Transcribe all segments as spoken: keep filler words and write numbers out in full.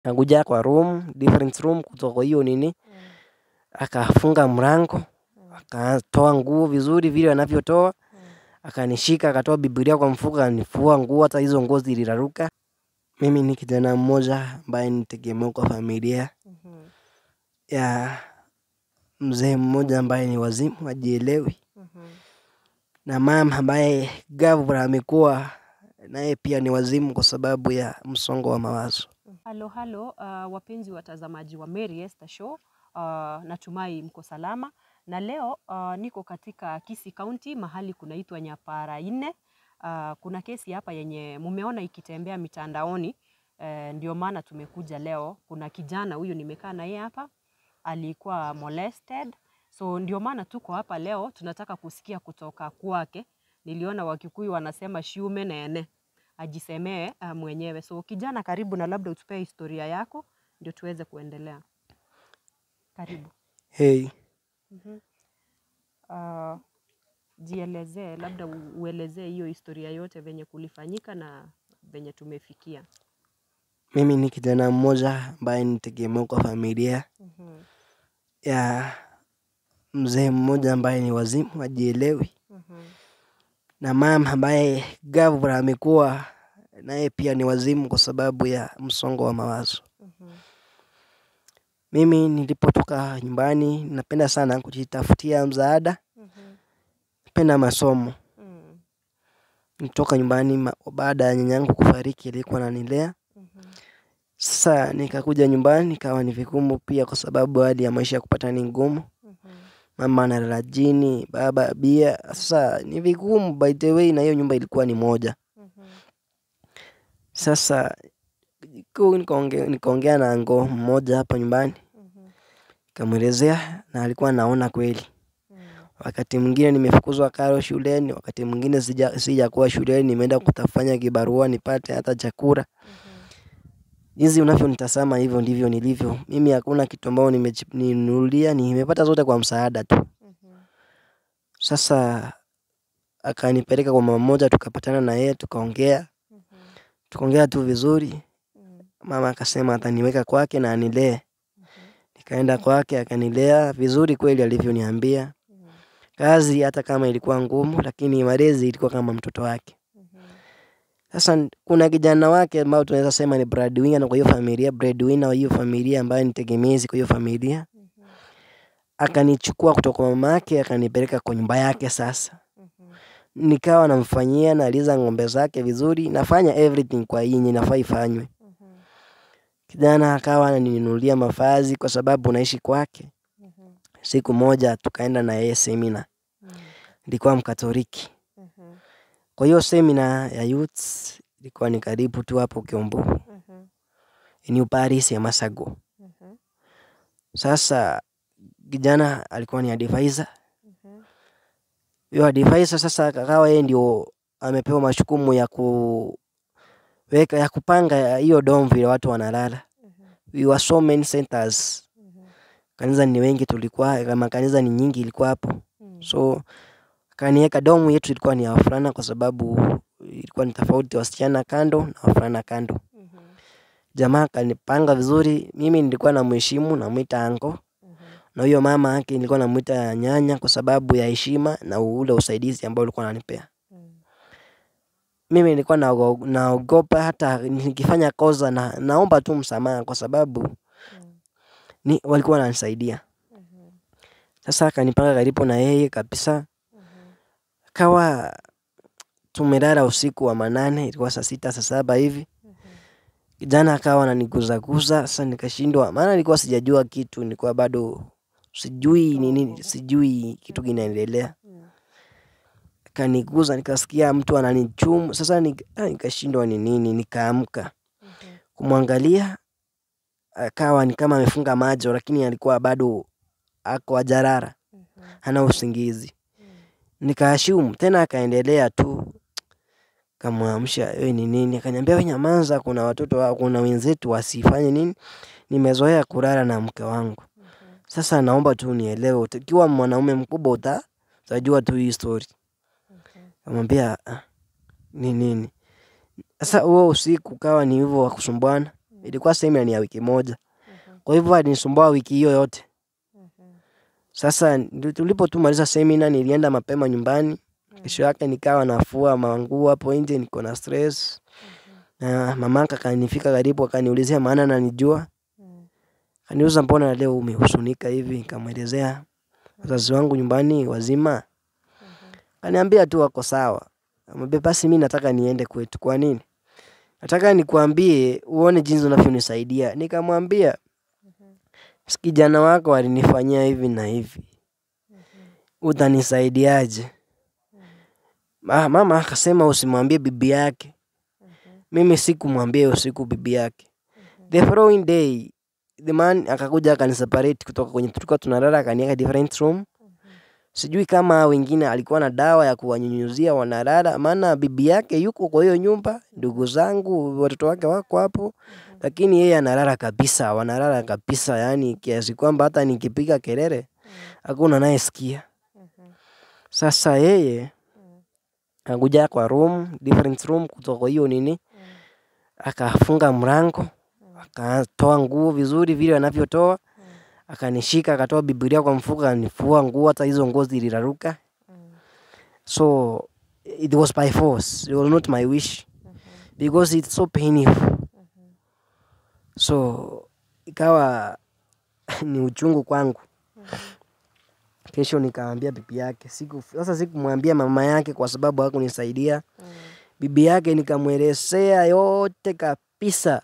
Akakuja kwa room, different room kutoka hiyo nini. Akafunga mlango, akatoa nguo vizuri vile anavyotoa. Akanishika, akatoa Biblia kwa mfuko, akanifua nguo, hata hizo nguo ziliraruka. Mimi ni kijana mmoja ambaye ni tegemeo kwa familia ya mzee mmoja ambaye ni wazimu, hajielewi. Na mama ambaye ghafla amekuwa naye pia ni wazimu kwa sababu ya msongo wa mawazo. Halo halo, uh, wapenzi watazamaji wa Mary Esther Show, uh, natumai mko salama. Na leo uh, niko katika Kisii County, mahali kunaitwa Nyapara nne. Uh, kuna kesi hapa yenye mumeona ikitembea mitandaoni, uh, ndio maana tumekuja leo. Kuna kijana huyu nimekaa naye hapa, alikuwa molested. So ndio maana tuko hapa leo, tunataka kusikia kutoka kwake. Niliona Wakikuyu wanasema shume nene, ajisemee uh, mwenyewe. So kijana, karibu, na labda utupee historia yako ndio tuweze kuendelea. Karibu. Hey. Mhm. Uh, jielezee, labda uelezee hiyo historia yote venye kulifanyika na venye tumefikia. Mimi ni kijana mmoja ambaye ni tegemeo kwa familia Mhm. ya mzee mmoja ambaye ni wazimu, hajielewi. Mhm. Na mama ambaye ghafla amekuwa naye pia ni wazimu kwa sababu ya msongo wa mawazo. Mhm. Mimi nilipotoka nyumbani, napenda sana kujitafutia msaada. Mhm. Napenda masomo. Mhm. Nitoka nyumbani baada ya nyanyangu kufariki, alikuwa ananilea. Mhm. Sasa nikakuja nyumbani, nikawa ni vigumu pia kwa sababu hali ya maisha kupata ni ngumu. Mhm. Mama analala chini, baba bia. Sasa ni vigumu, by the way, na hiyo nyumba ilikuwa ni moja. Mhm. Sasa nikaongea nikaongea na ango mmoja hapa nyumbani. Mhm. Nikamwelezea na alikuwa anaona kweli. Mhm. Wakati mwingine nimefukuzwa karo shuleni, wakati mwingine sija sijakuwa shuleni, nimeenda kutafanya kibarua nipate hata chakula. Jinsi unavyonitazama hivyo ndivyo nilivyo. Mimi hakuna kitu ambao nimejinunulia, nimepata zote kwa msaada tu. Sasa akanipeleka kwa mama mmoja, tukapatana na yeye, tukaongea. Tukaongea tu vizuri. Mama akasema ataniweka kwake na anilee. Nikaenda kwake, akanilea vizuri kweli alivyoniambia. Kazi hata kama ilikuwa ngumu, lakini malezi ilikuwa kama mtoto wake. Sasa kuna kijana wake ambao tunaweza sema ni breadwinner na kwa hiyo familia, breadwinner wa hiyo familia ambaye ni tegemezi kwa hiyo familia. Akanichukua kutoka mama yake, akanipeleka kwa nyumba yake sasa. Nikawa namfanyia, naliza ng'ombe zake vizuri, nafanya everything kwa hii yenye inafaa ifanywe. Kijana akawa ananinunulia mavazi kwa sababu naishi kwake. Siku moja tukaenda na yeye seminar. Nilikuwa Mkatoliki. Kwa hiyo seminar ya youths ilikuwa ni karibu tu hapo Kiambu. New Paris ya Masago. Sasa kijana alikuwa ni advisor. Huyo advisor sasa akawa yeye ndio amepewa majukumu ya kuweka ya kupanga hiyo dorm vile watu wanalala. We were so many centers. Kanisa ni wengi tulikuwa, kama kanisa ni nyingi ilikuwa hapo. So kaniweka dorm yetu ilikuwa ni ya wavulana kwa sababu ilikuwa ni tofauti, wasichana kando na wavulana kando. Jamaa kanipanga vizuri, mimi nilikuwa namheshimu, namuita anko. Na huyo mama yake nilikuwa namuita nyanya kwa sababu ya heshima na ule usaidizi ambao alikuwa ananipea. Mimi nilikuwa naogopa hata nikifanya kosa na naomba tu msamaha kwa sababu ni walikuwa wananisaidia. Sasa akanipanga karibu na yeye kabisa. Kawa tumelala usiku wa manane, ilikuwa saa sita saa saba hivi. Kijana akawa ananiguza guza, sasa nikashindwa, maana nilikuwa sijajua kitu, nilikuwa bado sijui nini, sijui kitu kinaendelea. Kaniguza, nikasikia mtu ananichumu, sasa nikashindwa ni nini, nikaamka. Kumwangalia, akawa ni kama amefunga macho, lakini alikuwa bado ako hajalala, hana usingizi. Nikaashumu, tena akaendelea tu. Kamwamsha, wewe ni nini? Akaniambia wewe nyamaza, kuna watoto wako, kuna wenzetu wasifanye nini? Nimezoea kulala na mke wangu. Sasa naomba tu nielewe, ukiwa mwanaume mkubwa uta utajua tu hii story. Akamwambia ni nini? Sasa huo usiku kawa ni hivyo wa kusumbuana. Ilikuwa seminar ni ya wiki moja. Kwa hivyo alinisumbua wiki hiyo yote. Sasa tulipo tumaliza seminar nilienda mapema nyumbani. Kesho yake nikawa nafua manguo hapo nje, niko na stress. Na mamaka kanifika karibu akaniulizia maana ananijua. Kaniuliza mbona leo umehusunika hivi, nikamwelezea wazazi wangu nyumbani wazima. Kaniambia tu wako sawa. Amwambia basi mimi nataka niende kwetu. Kwa nini? Nataka nikuambie uone jinsi unavyonisaidia. Nikamwambia kijana wako alinifanyia hivi na hivi. Utanisaidiaje? Ah, mama akasema usimwambie bibi yake. Mimi sikumwambia usiku bibi yake. The following day the man akakuja akaniseparate kutoka kwenye tulikuwa tunalala, akaniweka different room. Sijui kama wengine alikuwa na dawa ya kuwanyunyuzia wanalala, maana bibi yake yuko kwa hiyo nyumba, ndugu zangu watoto wake wako hapo, lakini yeye analala kabisa, wanalala kabisa, yani kiasi kwamba hata nikipiga kelele hakuna anayesikia. Sasa yeye akakuja kwa room, different room kutoka hiyo nini, akafunga mlango, akatoa nguo vizuri vile anavyotoa, akanishika akatoa Biblia kwa mfuko, akanifua nguo, hata hizo nguo ziliraruka. So it was by force, it was not my wish, because it's so painful. So ikawa ni uchungu kwangu. Kesho nikaambia bibi yake, siku sasa sikumwambia mama yake kwa sababu hakunisaidia. Bibi yake nikamwelezea yote kabisa.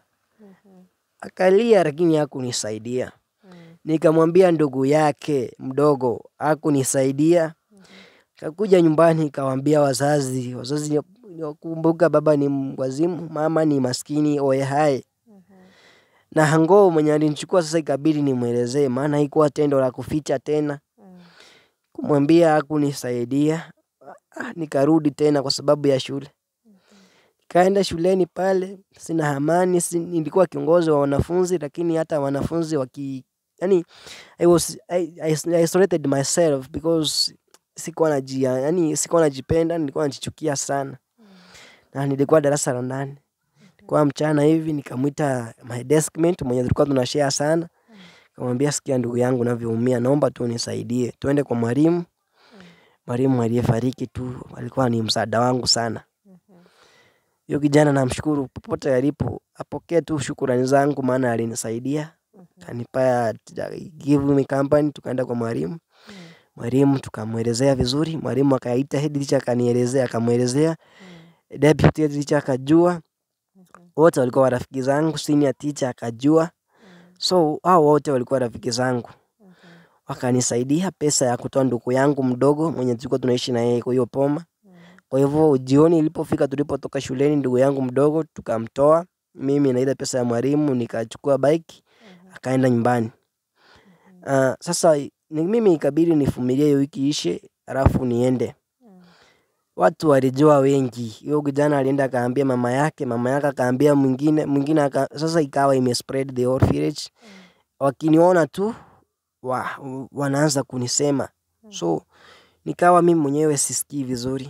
Akalia lakini hakunisaidia. Nikamwambia ndugu yake mdogo, hakunisaidia. Kakuja nyumbani kawaambia wazazi, wazazi wakumbuka baba ni wazimu, mama ni maskini oye hai. Na hango mwenye alinichukua sasa ikabidi nimwelezee, maana haikuwa tendo la kuficha tena. Kumwambia hakunisaidia. Ah, nikarudi tena kwa sababu ya shule. Kaenda shuleni pale, sina amani, nilikuwa kiongozi wa wanafunzi, lakini hata wanafunzi waki yani I was I, I isolated myself because sikuwa najia, yani sikuwa najipenda, nilikuwa najichukia sana. Na nilikuwa darasa la nane. Kwa mchana hivi nikamuita my deskmate mwenye tulikuwa tunashare sana. Nikamwambia sikia ndugu yangu ninavyoumia, naomba tu unisaidie. Twende kwa mwalimu. Mwalimu aliyefariki tu alikuwa ni msaada wangu sana. Yule kijana namshukuru popote alipo, apokee tu shukrani zangu maana alinisaidia. Kanipa give me company, tukaenda kwa mwalimu. Mwalimu tukamwelezea vizuri, mwalimu akaita head teacher akanielezea, akamwelezea. Deputy head teacher akajua. Wote walikuwa rafiki zangu, senior teacher akajua. So hao wote walikuwa rafiki zangu. Wakanisaidia pesa ya kutoa ndugu yangu mdogo mwenye tulikuwa tunaishi na yeye kwa hiyo poma. Kwa hivyo jioni ilipofika tulipotoka shuleni, ndugu yangu mdogo tukamtoa, mimi na ile pesa ya mwalimu nikachukua bike akaenda nyumbani. Uh, sasa ni mimi ikabidi nivumilie hiyo wiki ishe alafu niende. Watu walijua wengi. Yule kijana alienda akaambia mama yake, mama yake akaambia mwingine, mwingine aka, sasa ikawa imespread the whole village. Wakiniona tu wa, wanaanza kunisema. So nikawa mimi mwenyewe sisikii vizuri.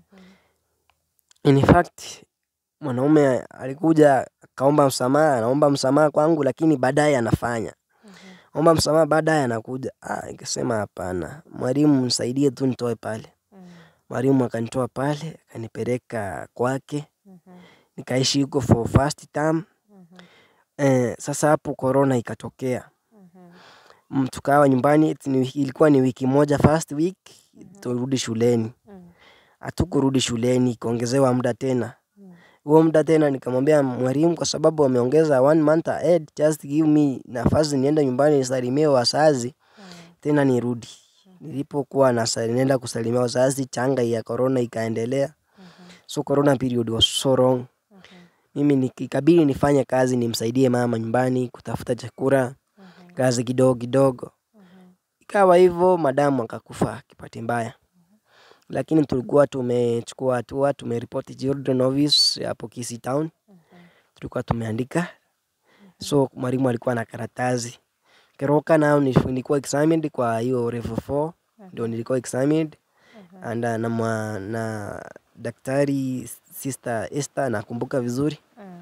In fact mwanaume alikuja kaomba msamaha, anaomba msamaha kwangu lakini baadaye anafanya. Omba msamaha baadaye anakuja. Ah, nikasema hapana. Mwalimu msaidie tu nitoe pale. Mwalimu akanitoa pale, akanipeleka kwake. Nikaishi huko for first term. Eh, sasa hapo corona ikatokea. Tukawa nyumbani, ilikuwa ni wiki moja first week, turudi shuleni. Hatukurudi shuleni, kuongezewa muda tena. Huo muda tena nikamwambia mwalimu kwa sababu wameongeza one month ahead, just give me nafasi niende nyumbani nisalimie wazazi tena nirudi. Nilipokuwa na nenda kusalimia wazazi, changa ya corona ikaendelea. So corona period was so long. Mimi nikabidi nifanye kazi nimsaidie mama nyumbani kutafuta chakula, kazi kidogo kidogo. Ikawa hivyo madamu akakufa kipati mbaya. Lakini tulikuwa tumechukua hatua, tumeripoti children office hapo Kisii town. Tulikuwa tumeandika. So mwalimu alikuwa na karatasi. Keroka nao nilikuwa examined kwa hiyo level four, ndio nilikuwa examined. And na na daktari sister Esther nakumbuka vizuri.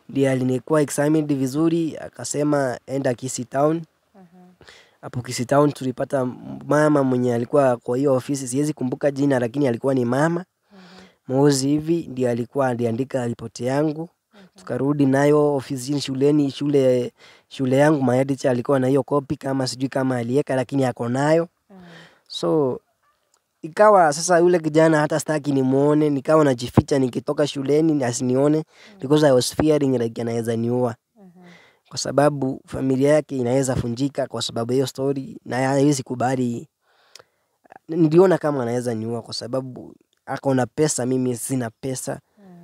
ndiye alinikuwa examined vizuri, akasema enda Kisii Town. Hapo Kisii Town tulipata mama mwenye alikuwa kwa hiyo ofisi, siwezi kumbuka jina lakini alikuwa ni mama. Mozi hivi ndiye alikuwa aliandika ripoti yangu. Tukarudi nayo ofisini shuleni, shule shule yangu my teacher alikuwa na hiyo copy, kama sijui kama aliweka lakini ako nayo. So ikawa sasa yule kijana hata sitaki nimuone, nikawa najificha nikitoka shuleni asinione because I was fearing like anaweza niua. Kwa sababu familia yake inaweza funjika kwa sababu hiyo story, na haiwezi kubali. Niliona kama anaweza niua kwa sababu ako na pesa, mimi sina pesa.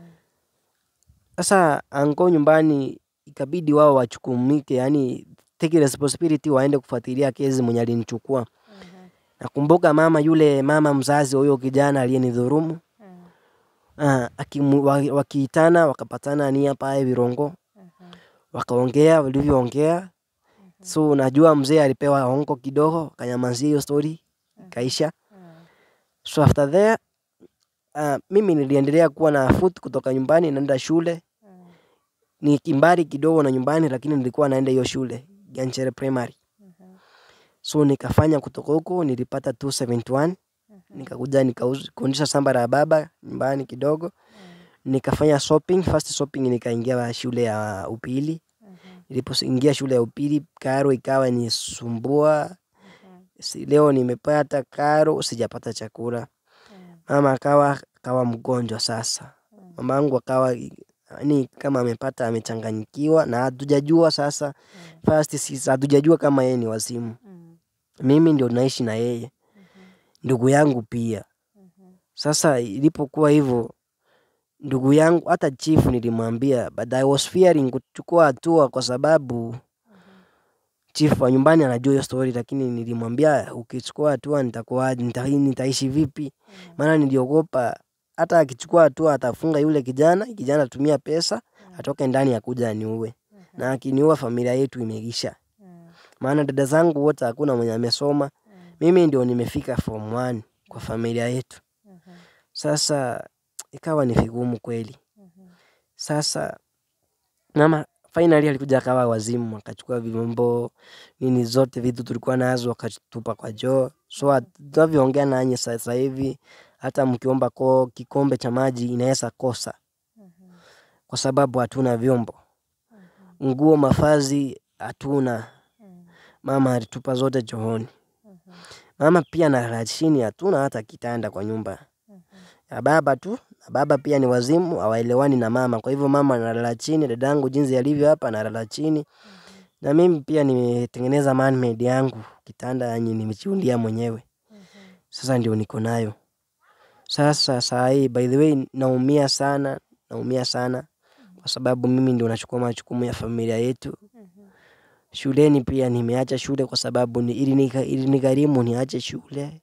Sasa anko nyumbani ikabidi wao wachukumike, yani take responsibility, waende kufuatilia kesi mwenye alinichukua. Nakumbuka mama yule mama mzazi huyo kijana aliyenidhulumu. Ah, akimu wakiitana wakapatana nia pale Virongo. Wakaongea walivyoongea. So najua mzee alipewa hongo kidogo, kanyamazia hiyo story, kaisha. So after there, uh, mimi niliendelea kuwa na foot kutoka nyumbani naenda shule. Ni kimbari kidogo na nyumbani lakini nilikuwa naenda hiyo shule, Ganchere Primary. So nikafanya kutoka huko nilipata two seventy-one. Nikakuja nikakundisha samba la baba nyumbani kidogo. Nikafanya shopping, first shopping nikaingia shule ya upili. Nilipoingia shule ya upili karo ikawa ni sumbua. Si leo nimepata karo, sijapata chakula. Mama akawa akawa mgonjwa sasa. Mamangu akawa ni kama amepata amechanganyikiwa na hatujajua sasa. First sisi hatujajua kama yeye ni wazimu. Mimi ndio naishi na yeye. Ndugu yangu pia. Sasa ilipokuwa hivyo, ndugu yangu hata chief nilimwambia, but I was fearing kuchukua hatua kwa sababu chief wa nyumbani anajua hiyo story, lakini nilimwambia ukichukua hatua nitakuwa nitaishi vipi? Maana niliogopa hata akichukua hatua atafunga yule kijana, kijana atumia pesa, atoke ndani ya kuja aniue. Na akiniua familia yetu imeisha. Maana dada zangu wote hakuna mwenye amesoma. Mimi ndio nimefika form one kwa familia yetu. Sasa ikawa ni vigumu kweli. Sasa mama finally alikuja akawa wazimu, akachukua vyombo nini zote vitu tulikuwa nazo akatupa kwa joo. So tunavyoongea nanyi sasa hivi hata mkiomba kwa kikombe cha maji inaweza kosa. Kwa sababu hatuna vyombo. Nguo mavazi hatuna. Mama alitupa zote chooni. Mama pia analala chini, hatuna hata kitanda kwa nyumba. Ya baba tu, na baba pia ni wazimu, hawaelewani na mama. Kwa hivyo mama analala chini, dadangu jinsi alivyo hapa analala chini. Na mimi pia nimetengeneza man made yangu, kitanda yenye nimejiundia mwenyewe. Sasa ndio niko nayo. Sasa saa hii by the way naumia sana, naumia sana kwa sababu mimi ndio nachukua majukumu ya familia yetu. Shuleni pia nimeacha shule kwa sababu ni ili nigharimu niache shule.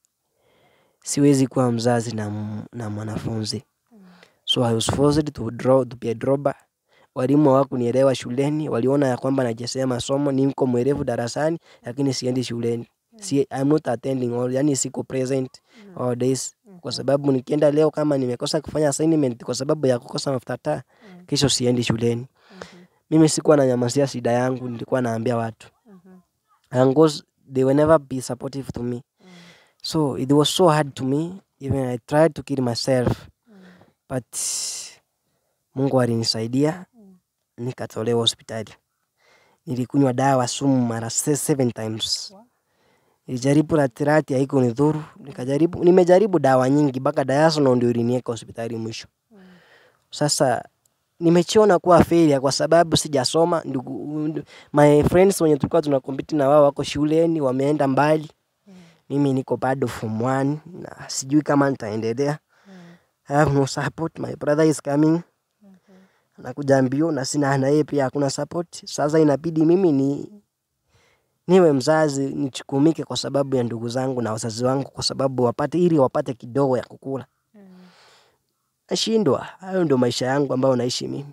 Siwezi kuwa mzazi na na mwanafunzi. So I was forced to draw to be a dropper. Walimu hawakunielewa shuleni, waliona ya kwamba najisema masomo niko mwerevu darasani lakini siendi shuleni. Si I'm not attending all, yani siko present all days kwa sababu nikienda leo kama nimekosa kufanya assignment kwa sababu ya kukosa mafuta taa, kesho siendi shuleni. Mimi sikuwa nanyamazia shida yangu, nilikuwa naambia watu. And goes they will never be supportive to me. So it was so hard to me, even I tried to kill myself. But Mungu alinisaidia, nikatolewa hospitali. Nilikunywa dawa sumu mara seven times. Nilijaribu ratirati haikunidhuru, nikajaribu nimejaribu dawa nyingi mpaka diazono ndio iliniweka hospitali mwisho. Sasa nimechiona kuwa failure kwa sababu sijasoma. Ndugu my friends wenye tulikuwa tunakompete na wao wako shuleni wameenda mbali. Mimi niko bado form one na sijui kama nitaendelea. I have no support. My brother is coming. Anakuja mbio na sina na yeye pia hakuna support. Sasa inabidi mimi ni niwe mzazi nichukumike kwa sababu ya ndugu zangu na wazazi wangu kwa sababu wapate ili wapate kidogo ya kukula. Nashindwa. Hayo ndio maisha yangu ambayo naishi mimi.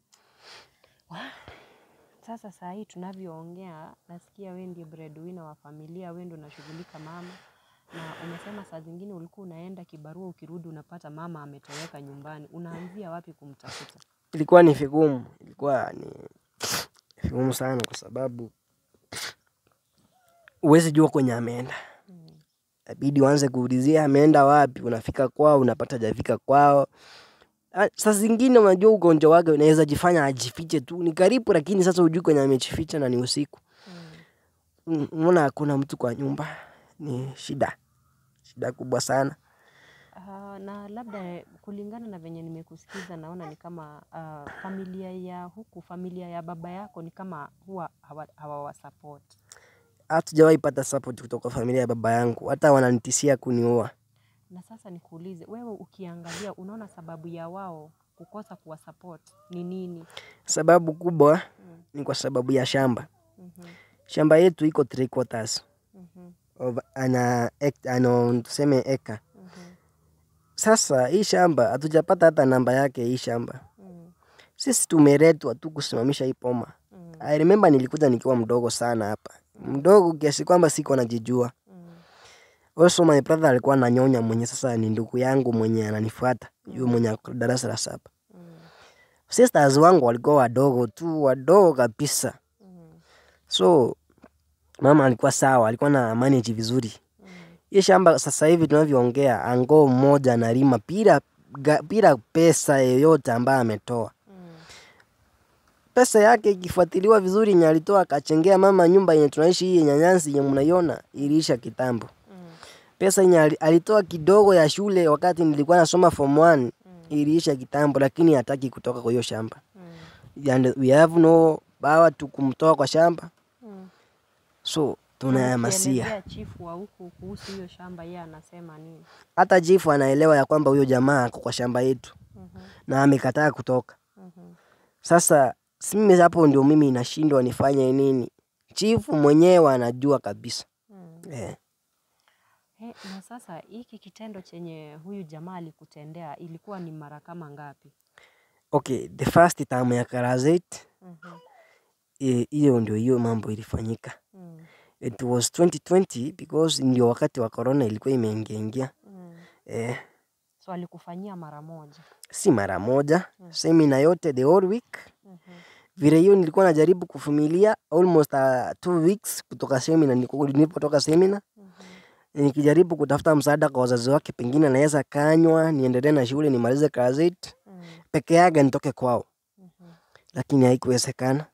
Sasa saa hii tunavyoongea nasikia wewe ndiye breadwinner wa familia, wewe ndio unashughulika mama. Na umesema saa zingine ulikuwa unaenda kibarua ukirudi unapata mama ametoweka nyumbani. Unaanzia wapi kumtafuta? ilikuwa ni vigumu, ilikuwa ni vigumu sana kwa sababu huwezi jua kwenye ameenda. Inabidi uanze kuulizia ameenda wapi, unafika kwao, unapata hajafika kwao. Saa zingine unajua ugonjwa wake unaweza jifanya ajifiche tu. Ni karibu lakini sasa hujui kwenye amejificha na ni usiku. Unaona hakuna mtu kwa nyumba. Ni shida. Shida kubwa sana. Uh, na labda kulingana na venye nimekusikiza naona ni kama uh, familia ya huku, familia ya baba yako ni kama huwa hawawasupport. Hatujawahi pata support kutoka familia ya baba yangu. Hata wananitishia kuniua. Na sasa nikuulize, wewe ukiangalia unaona sababu ya wao kukosa kuwa support ni nini? Sababu kubwa mm. ni kwa sababu ya shamba. Mm-hmm. Shamba yetu iko three quarters. Mm-hmm. Of ana ano tuseme eka. Mm-hmm. Sasa hii shamba hatujapata hata namba yake hii shamba. Mm. Sisi tumeletwa tu kusimamisha hii poma. Mm. I remember nilikuja nikiwa mdogo sana hapa. Mm. Mdogo kiasi kwamba siko najijua. Mm. Also my brother alikuwa ananyonya mwenye sasa ni ndugu yangu mwenye ananifuata. Mm. Yule mwenye darasa la saba. Mm. Sisters wangu walikuwa wadogo tu, wadogo kabisa. Mm. So mama alikuwa sawa, alikuwa na manage vizuri. Mm. Hii shamba sasa hivi tunavyoongea ango mmoja analima bila bila pesa yoyote ambayo ametoa. Mm. Pesa yake ikifuatiliwa vizuri nye alitoa akachengea mama nyumba yenye tunaishi hii nyanyansi yenye mnaiona iliisha kitambo. Mm. Pesa yenye alitoa kidogo ya shule wakati nilikuwa nasoma form one mm. iliisha kitambo lakini hataki kutoka kwa hiyo shamba. Mm. And we have no power to kumtoa kwa shamba. Mm. So tunayamasia. Chifu wa huku kuhusu hiyo shamba yeye anasema nini? Hata chifu anaelewa ya kwamba huyo jamaa ako kwa shamba yetu. Mm-hmm. Na amekataa kutoka. Mm-hmm. Sasa mimi hapo ndio mimi nashindwa nifanye nini? Chifu mwenyewe anajua kabisa. Mm. Eh. He, na sasa hiki kitendo chenye huyu jamaa alikutendea ilikuwa ni mara kama ngapi? Okay, the first time ya Karazet. Mhm. Hiyo ndio hiyo mambo ilifanyika. Mm. It was twenty twenty because ndio wakati wa corona ilikuwa imeingia ingia. Mm. Eh. So alikufanyia mara moja? Si mara moja. Mm. Semina yote the whole week. Mhm. Vile hiyo nilikuwa najaribu kuvumilia almost uh, two weeks kutoka semina nilipotoka semina. Mhm. Nikijaribu kutafuta msaada kwa wazazi wake pengine naweza kanywa niendelee na shule nimalize Karazet. Mm. Peke yake nitoke kwao. Mhm. Lakini haikuwezekana.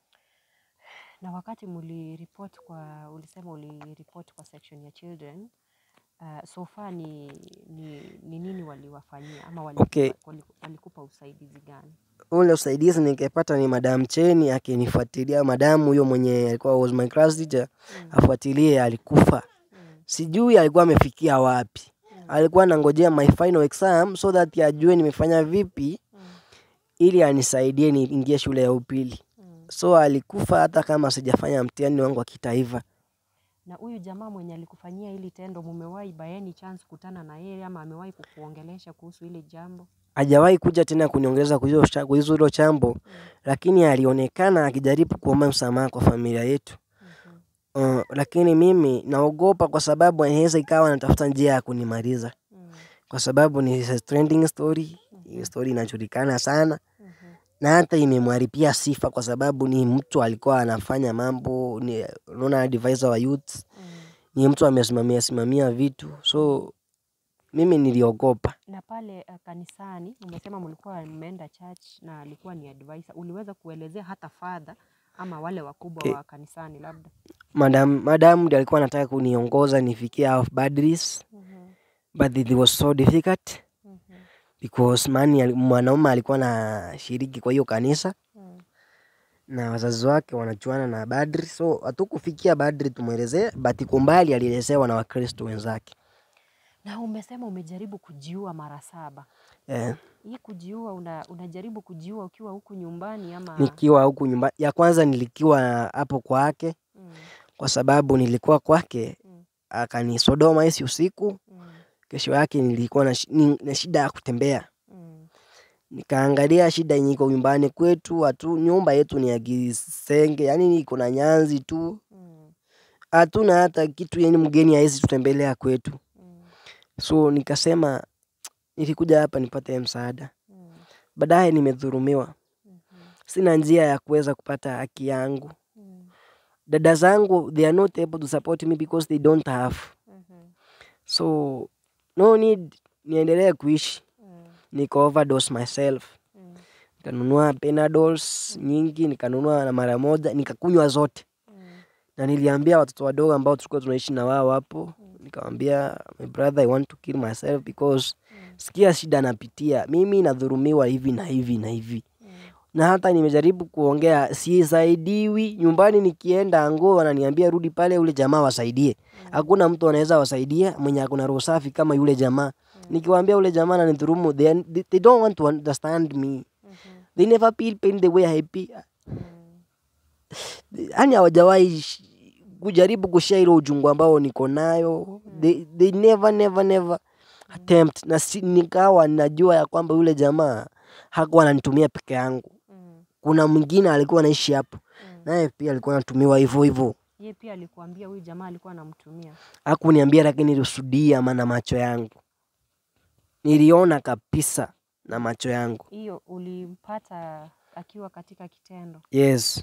Na wakati mliripoti kwa ulisema uliripoti kwa section ya children, uh, so far ni, ni, ni nini waliwafanyia ama walikupa, okay. walikupa usaidizi gani? Ule usaidizi nikepata ni Madam Cheni akinifuatilia. Madam huyo mwenye alikuwa was my class teacher. Mm. Afuatilie alikufa. Mm. Sijui alikuwa amefikia wapi. Mm. Alikuwa anangojea my final exam so that ajue nimefanya vipi. Mm. Ili anisaidie niingie shule ya upili. So alikufa hata kama sijafanya mtihani wangu wa kitaifa. Na huyu jamaa mwenye alikufanyia hili tendo mumewahi by any chance kutana na yeye ama amewahi kukuongelesha kuhusu ile jambo? Hajawahi kuja tena kuniongeleza kuhusu hilo jambo. Mm. Lakini alionekana akijaribu kuomba msamaha kwa familia yetu. Mm-hmm. Uh, lakini mimi naogopa kwa sababu anaweza ikawa anatafuta njia ya kunimaliza. Mm. Kwa sababu ni trending story. Mm-hmm. Hiyo story inajulikana sana. Mm-hmm. Na hata imemharibia sifa kwa sababu ni mtu alikuwa anafanya mambo ni unaona advisor wa youth. Mm. Ni mtu amesimamia simamia vitu. So mimi niliogopa. Na pale uh, kanisani umesema mlikuwa mmeenda church na alikuwa ni advisor. Uliweza kuelezea hata father ama wale wakubwa okay. wa kanisani labda? Madam madam ndiye alikuwa anataka kuniongoza nifikie half boundaries. Mm-hmm. But it was so difficult. Mm-hmm. Because mani mwanaume alikuwa na shiriki kwa hiyo kanisa. Mm. Na wazazi wake wanachuana na badri. So hatukufikia badri tumuelezee, but kumbali alielezewa na Wakristo wenzake. Na umesema umejaribu kujiua mara saba. Eh. Hii kujiua una, unajaribu kujiua ukiwa huku nyumbani ama? Nikiwa huku nyumbani. Ya kwanza nilikiwa hapo kwake. Mm. Kwa sababu nilikuwa kwake. Mm. Akanisodoma hisi usiku. Mm. Kesho yake nilikuwa na, na shida ya kutembea. Mm. Nikaangalia shida yenye iko nyumbani kwetu, atu nyumba yetu ni ya gisenge, yani iko na nyanzi tu. Mm. Hatuna hata kitu yenye mgeni hawezi tutembelea kwetu. Mm. So nikasema nilikuja hapa nipate msaada. Mm. Baadaye nimedhulumiwa. Mm. sina njia ya kuweza kupata haki yangu. Mm. Dada zangu, they are not able to support me because they don't have. Mhm. So no need niendelee kuishi. Mm. Nika overdose myself. Mm. Nikanunua Panadols nyingi, nikanunua na mara moja, nikakunywa zote. Mm. Na niliambia watoto wadogo ambao tulikuwa tunaishi na wao hapo, nikamwambia my brother, I want to kill myself because Mm. sikia shida napitia. Mimi nadhurumiwa hivi na hivi na hivi. Mm. Na hata nimejaribu kuongea sisaidiwi. Nyumbani nikienda ango wananiambia rudi pale ule jamaa wasaidie. Hakuna mtu anaweza wasaidia mwenye akona roho safi kama yule jamaa. Nikiwaambia ule jamaa ananidhulumu, they, they don't want to understand me. Mhm. They never feel pain the way I feel. Mm. Yaani hawajawahi sh- kujaribu kushare ile ujungu ambao niko nayo. They, they never never never attempt. Na si, nikawa najua ya kwamba yule jamaa hakuwa ananitumia peke yangu. Mm. Kuna mwingine alikuwa anaishi hapo. Mm. Naye pia alikuwa anatumiwa hivyo hivyo. Yeye pia alikuambia huyu jamaa alikuwa anamtumia. Hakuniambia lakini nilishuhudia na macho yangu. Niliona kabisa na macho yangu. Hiyo ulimpata akiwa katika kitendo. Yes.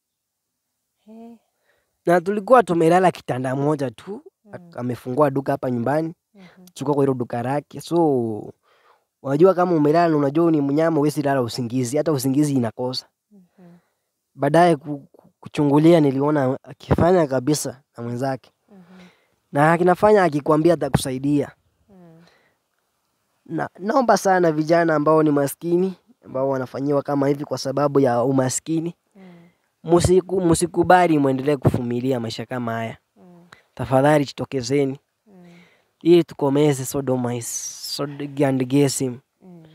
He. Na tulikuwa tumelala kitanda moja tu. Mm. Amefungua duka hapa nyumbani. Mhm. Chukua kwa hilo duka lake. So unajua kama umelala na unajua ni mnyama huwezi lala usingizi. Hata usingizi inakosa. Mhm. Baadaye ku- ku- kuchungulia niliona akifanya kabisa na mwenzake. Mhm. Na akinafanya akikwambia atakusaidia. Mm. Na naomba sana vijana ambao ni maskini, ambao wanafanyiwa kama hivi kwa sababu ya umaskini. Mm. Musiku musikubali muendelee kuvumilia maisha kama haya. Mm. Tafadhali jitokezeni. Mm. Ili tukomeze Sodoma and Gesi. Mm.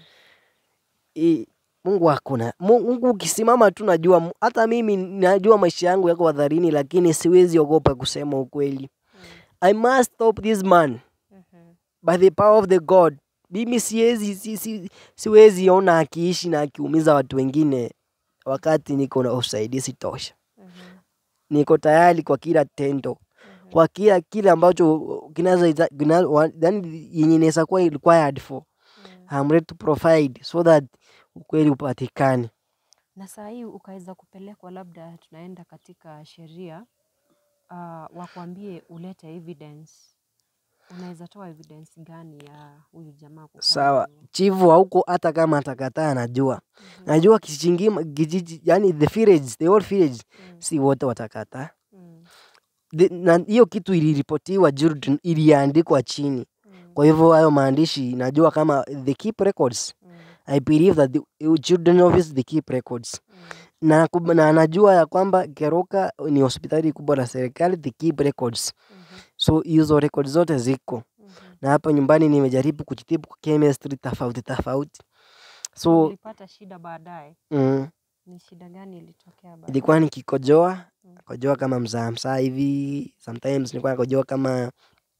I, Mungu hakuna. Mungu ukisimama tu najua mu- hata mimi najua maisha yangu yako hadharini lakini siwezi ogopa kusema ukweli. Mm. I must stop this man Mhm. by the power of the God. Mimi siwezi si, si, siwezi ona akiishi na akiumiza watu wengine wakati niko na usaidizi tosha. Mhm. Niko tayari kwa kila tendo. Mhm. Kwa kila kile ambacho kinaweza yani yenye inaweza kuwa required for. Mm. I'm ready to provide so that ukweli upatikane. Na saa hii ukaweza kupelekwa, labda tunaenda katika sheria, uh, wakwambie ulete evidence. Unaweza toa evidence gani ya huyu jamaa kufanya Sawa. hivyo? Chifu hauko hata kama atakataa najua. Mhm. Najua kijingima kijiji yani the village, the whole village Mm. si wote watakataa. Mm. The- na hiyo kitu iliripotiwa Jordan, iliandikwa chini. Mm. Kwa hivyo hayo maandishi najua kama they keep records. Mm. I believe that the children office they keep records. Mm. Na, kub- na najua ya kwamba Keroka ni hospitali kubwa la serikali, they keep records. Mhm. So hizo records zote ziko. Mhm. Na hapa nyumbani nimejaribu kujitibu kwa chemistry tofauti tofauti. So Ulipata shida baadaye? mm, Ni shida gani ilitokea baadaye? ilikuwa nikikojoa, Mm. kojoa kama mzaa msaa hivi. Sometimes nilikuwa nakojoa kama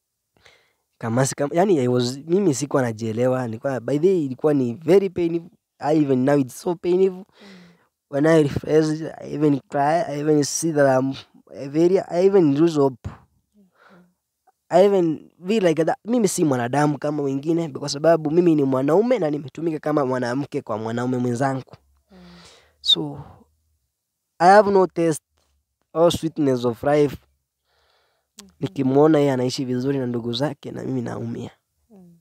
kama si kama yani I was, mimi sikuwa najielewa. Nilikuwa by the way ilikuwa ni very painful. I even now it's so painful. Mm. When I refresh, I even cry. I even see that I'm very, I even lose hope. I even feel like that. Mimi si mwanadamu kama wengine kwa sababu mimi ni mwanaume na nimetumika kama mwanamke kwa mwanaume mwenzangu. Mm. So I have no taste or sweetness of life. Nikimwona yeye anaishi vizuri na ndugu zake na mimi naumia. Mm.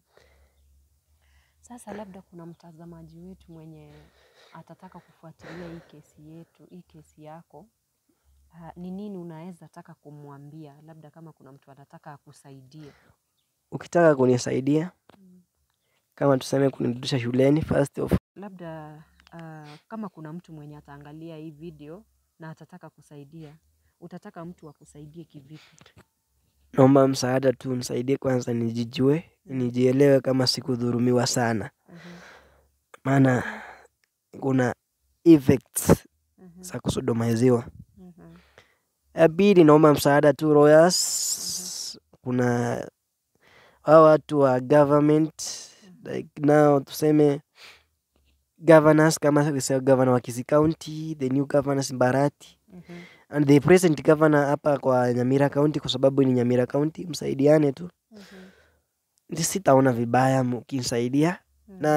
Sasa labda kuna mtazamaji wetu mwenye atataka kufuatilia hii kesi yetu, hii kesi yako. Ah, ni nini unaweza taka kumwambia, labda kama kuna mtu anataka akusaidie? Ukitaka kunisaidia kama tuseme kunirudisha shuleni first of Labda uh, kama kuna mtu mwenye ataangalia hii video na atataka kusaidia, utataka mtu akusaidie kivipi? naomba msaada tu, nisaidie kwanza nijijue, nijielewe kama sikudhurumiwa sana. Mhm. Maana kuna effects Mhm. za kusodomaiziwa. Mhm. Ya pili naomba msaada tu lawyers. Kuna hao watu wa government like now tuseme governors kama sasa governor wa Kisii County, the new governors Mbarati Mhm. and the present governor hapa kwa Nyamira County kwa sababu ni Nyamira County, msaidiane tu. Mhm. Sitaona vibaya mkinisaidia. Mhm. Na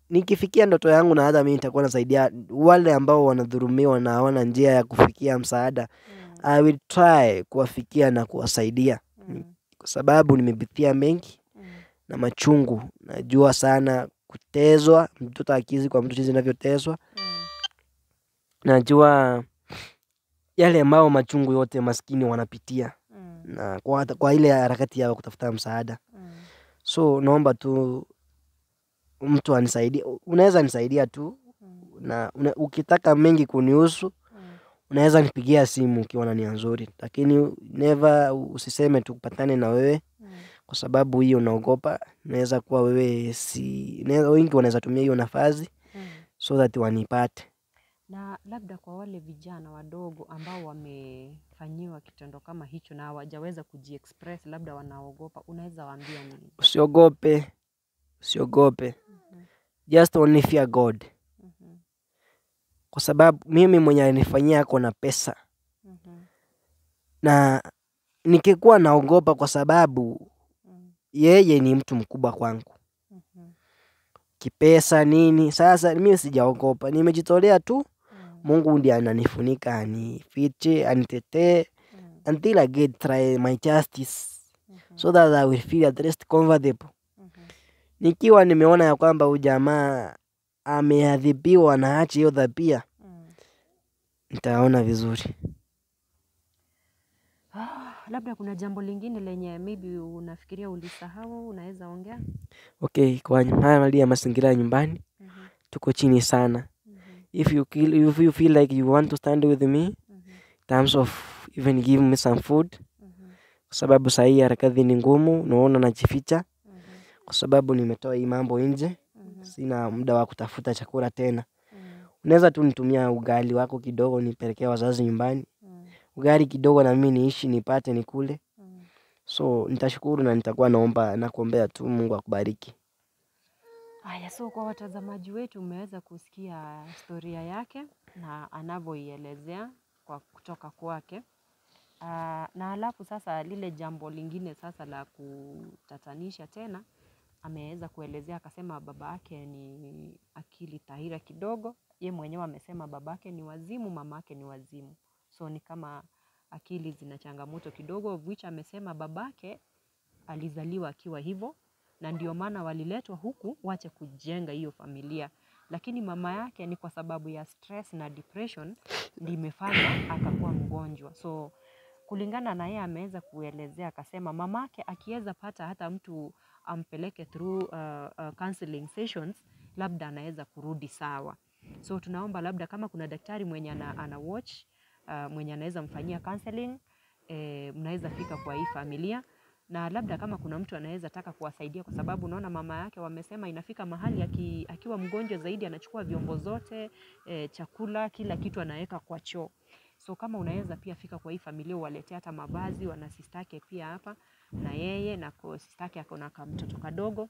nikifikia ndoto yangu na hata mimi nitakuwa nasaidia wale ambao wanadhulumiwa na hawana njia ya kufikia msaada. Mm. I will try kuwafikia na kuwasaidia. Mm. Kwa sababu nimepitia mengi Mm. na machungu. Najua sana kutezwa, mtoto akiishi kwa mtu jinsi anavyotezwa. Mm. Najua yale ambao machungu yote maskini wanapitia. Mm. Na kwa, kwa ile harakati ya kutafuta msaada. Mm. So naomba tu mtu anisaidie. Unaweza nisaidia tu. Mm. Na una, ukitaka mengi kunihusu, Mm. unaweza nipigia simu ukiwa na nia nzuri. Lakini never usiseme tukupatane na wewe. Mm. Kwa sababu hiyo naogopa. Naweza kuwa wewe si wengi wanaweza tumia hiyo nafasi. Mm. So that wanipate. Na labda kwa wale vijana wadogo ambao wamefanyiwa kitendo kama hicho na hawajaweza kujiexpress, labda wanaogopa, unaweza waambia nini? Usiogope. Usiogope. Mhm. Just only fear God. Mhm. Kwa sababu mimi mwenye alinifanyia ako na pesa. Mhm. Na nikikuwa naogopa kwa sababu Mm. yeye ni mtu mkubwa kwangu. Mhm. Kipesa nini, sasa mimi sijaogopa. Nimejitolea tu. Mm. Mungu ndiye ananifunika, anifiche, anitetee Mm. until I get try my justice. Mhm. So that I will feel at least comfortable. Mhm. Nikiwa nimeona ya kwamba huyu jamaa ameadhibiwa na aache hiyo dhabia, Mm. nitaona vizuri. Ah, labda kuna jambo lingine lenye maybe unafikiria ulisahau, unaweza ongea? Okay, kwa haya mali ya mazingira ya nyumbani, Mhm. tuko chini sana. Mhm. If you kill, if you feel like you want to stand with me, Mhm. in terms of even give me some food, Mhm. kwa sababu saa hii harakati ni ngumu, naona najificha, Mhm. kwa sababu nimetoa hii mambo nje, Mhm. sina muda wa kutafuta chakula tena. Mhm. Unaweza tu nitumia ugali wako kidogo nipelekee wazazi nyumbani. Mhm. Ugali kidogo na mimi niishi nipate nikule. Mhm. So nitashukuru na nitakuwa naomba na kuombea tu Mungu akubariki. Haya, so kwa watazamaji wetu umeweza kusikia historia yake na anavyoielezea kwa kutoka kwake. Uh, na alafu sasa lile jambo lingine sasa la kutatanisha tena, ameweza kuelezea akasema baba yake ni akili tahira kidogo. Ye mwenyewe amesema baba yake ni wazimu, mama yake ni wazimu. So ni kama akili zina changamoto kidogo, which amesema baba yake alizaliwa akiwa hivyo na ndio maana waliletwa huku wache kujenga hiyo familia, lakini mama yake ni kwa sababu ya stress na depression ndio imefanya akakuwa mgonjwa. So kulingana na yeye ameweza kuelezea akasema mamake akiweza pata hata mtu ampeleke through uh, uh, counseling sessions, labda anaweza kurudi sawa. So tunaomba labda kama kuna daktari mwenye ana, ana watch uh, mwenye anaweza mfanyia counseling, eh, mnaweza fika kwa hii familia. Na labda kama kuna mtu anaweza taka kuwasaidia, kwa sababu unaona mama yake wamesema inafika mahali aki, akiwa mgonjwa zaidi anachukua vyombo zote, e, chakula, kila kitu anaweka kwa choo. So kama unaweza pia fika kwa hii familia uwaletea hata mavazi, wana sistake pia hapa na yeye na kwa sistake ako na mtoto kadogo.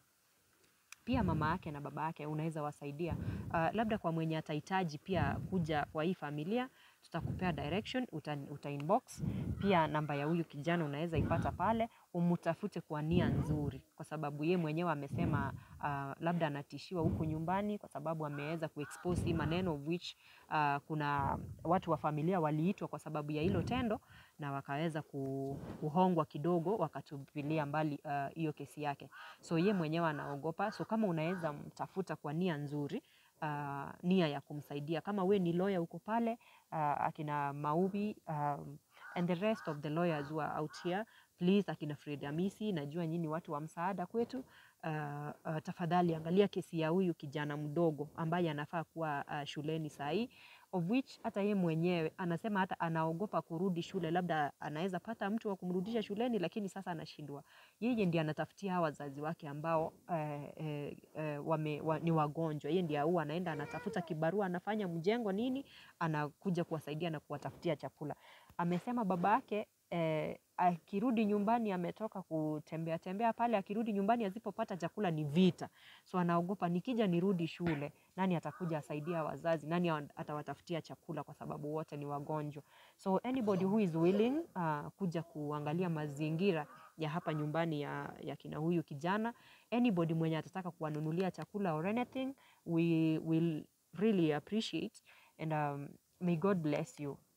Pia mama yake na baba yake unaweza wasaidia. Uh, labda kwa mwenye atahitaji pia kuja kwa hii familia, tutakupea direction, uta, uta inbox. Pia namba ya huyu kijana unaweza ipata pale, umutafute kwa nia nzuri. Kwa sababu ye mwenyewe amesema uh, labda anatishiwa huku nyumbani kwa sababu ameweza kuexpose hii maneno of which uh, kuna watu wa familia waliitwa kwa sababu ya hilo tendo na wakaweza kuhongwa kidogo, wakatupilia mbali hiyo uh, kesi yake. So ye mwenyewe anaogopa. So kama unaweza mtafuta kwa nia nzuri, uh, nia ya kumsaidia. Kama we ni lawyer uko pale, uh, akina Maubi um, and the rest of the lawyers who are out here, please, akina Fred Amisi, najua nyinyi watu wa msaada kwetu, uh, uh, tafadhali angalia kesi ya huyu kijana mdogo ambaye anafaa kuwa uh, shuleni sahi, of which hata ye mwenyewe anasema hata anaogopa kurudi shule, labda anaweza pata mtu wa kumrudisha shuleni lakini sasa anashindwa. Yeye ndiye anatafutia hawa wazazi wake ambao eh, eh, eh, wame, wa, ni wagonjwa. Yeye ndiye huwa anaenda anatafuta kibarua, anafanya mjengo nini, anakuja kuwasaidia na kuwatafutia chakula. Amesema baba yake eh, akirudi nyumbani ametoka kutembea tembea pale, akirudi nyumbani asipopata chakula ni vita. So anaogopa nikija nirudi shule, nani atakuja asaidia wazazi, nani atawatafutia chakula kwa sababu wote ni wagonjwa. So anybody who is willing uh, kuja kuangalia mazingira ya hapa nyumbani ya, ya kina huyu kijana. Anybody mwenye atataka kuwanunulia chakula or anything, we will really appreciate, and um, may God bless you.